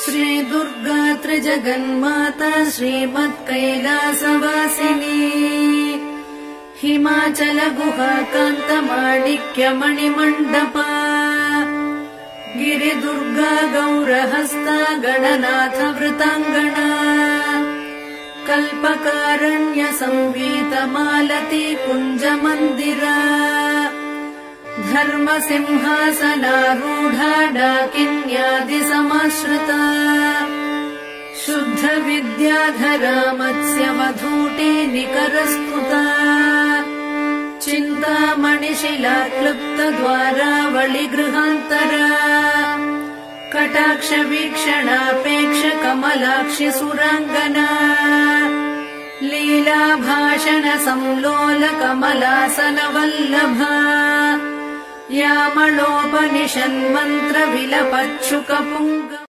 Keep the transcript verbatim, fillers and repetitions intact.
श्री दुर्गा त्रिजगन्माता श्रीमत्कैलासवासिनी हिमाचल गुहा कान्त माणिक्य मणिमण्डपा गिरिदुर्गा गौरहस्ता गणनाथ वृताङ्गना कल्पकारण्य संवीत मालती कुञ्ज मन्दिरा धर्म सिंहासनारूढा डाकिन्यादि समाश्रिता शुद्ध विद्याधरा मत्स्य वधूटे निकरस्तुता चिन्तामणिशिला क्लुप्त द्वारावळि गृहान्तरा कटाक्ष वीक्षणापेक्ष कमलाक्षि सुराङ्गना लीला भाषण संलोल कमलासन वल्लभा यामलोपनिषन्मन्त्र विलपच्छुकपुङ्ग